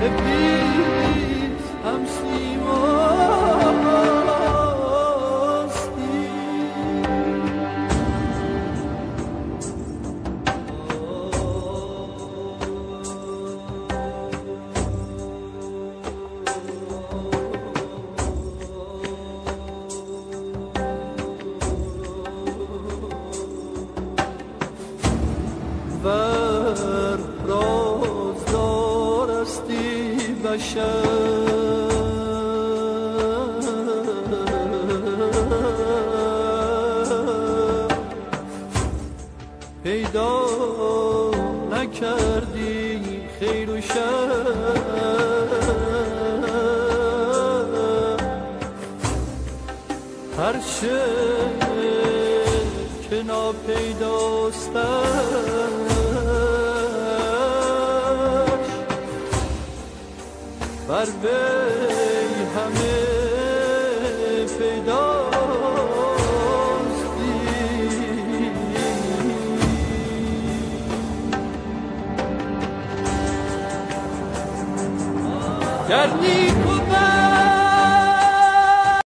ابلیس هم سیماستی. ور رازدار استی بشر، پیدا نکردی خیر و شر، هرچه که ناپیداستش بر وی همه پیداستی. گر نیک و بد